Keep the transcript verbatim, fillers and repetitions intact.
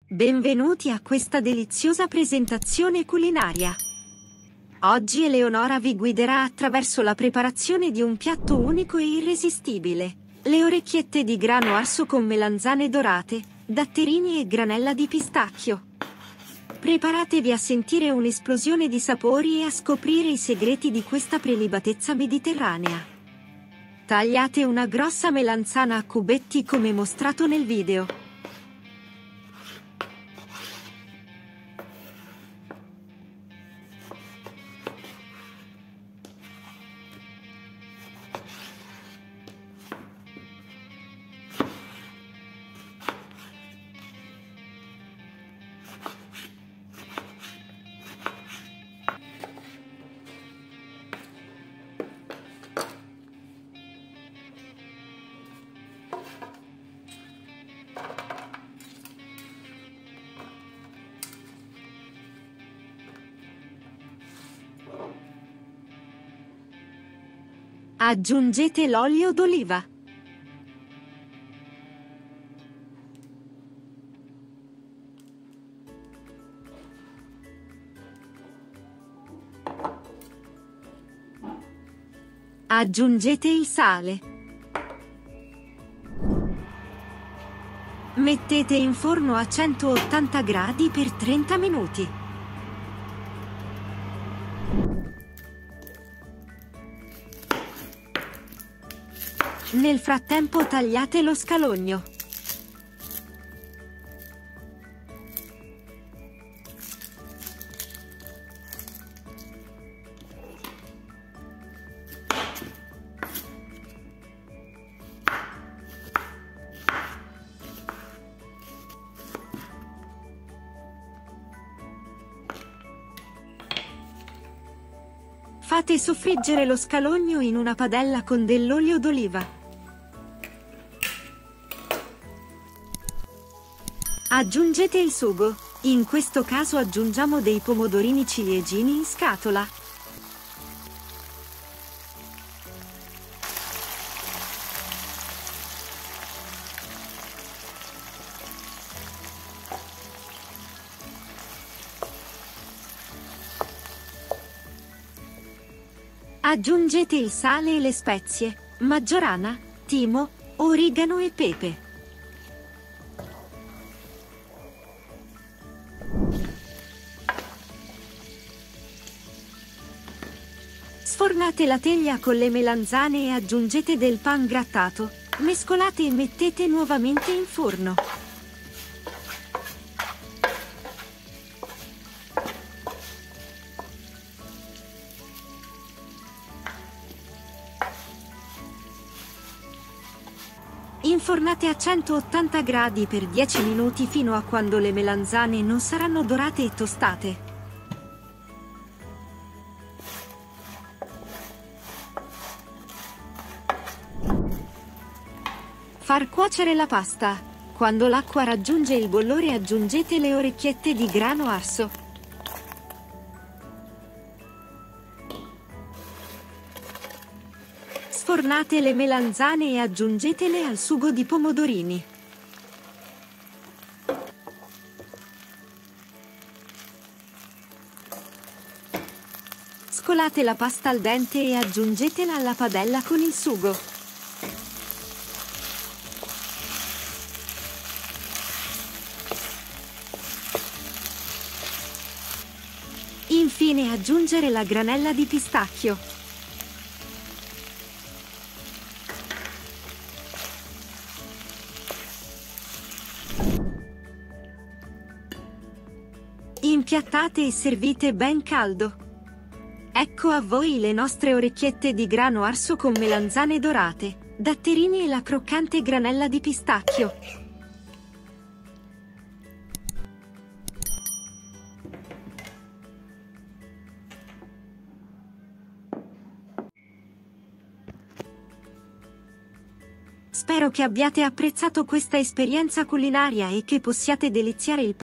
Benvenuti a questa deliziosa presentazione culinaria. Oggi Eleonora vi guiderà attraverso la preparazione di un piatto unico e irresistibile: le orecchiette di grano arso con melanzane dorate, datterini e granella di pistacchio. Preparatevi a sentire un'esplosione di sapori e a scoprire i segreti di questa prelibatezza mediterranea. Tagliate una grossa melanzana a cubetti come mostrato nel video. Aggiungete l'olio d'oliva. Aggiungete il sale. Mettete in forno a centottanta gradi per trenta minuti. Nel frattempo tagliate lo scalogno. Fate soffriggere lo scalogno in una padella con dell'olio d'oliva. Aggiungete il sugo. In questo caso aggiungiamo dei pomodorini ciliegini in scatola. Aggiungete il sale e le spezie, maggiorana, timo, origano e pepe. Sfornate la teglia con le melanzane e aggiungete del pan grattato. Mescolate e mettete nuovamente in forno. Infornate a centottanta gradi per dieci minuti fino a quando le melanzane non saranno dorate e tostate. Far cuocere la pasta. Quando l'acqua raggiunge il bollore aggiungete le orecchiette di grano arso. Sfornate le melanzane e aggiungetele al sugo di pomodorini. Scolate la pasta al dente e aggiungetela alla padella con il sugo. Infine aggiungere la granella di pistacchio. Impiattate e servite ben caldo. Ecco a voi le nostre orecchiette di grano arso con melanzane dorate, datterini e la croccante granella di pistacchio. Spero che abbiate apprezzato questa esperienza culinaria e che possiate deliziare il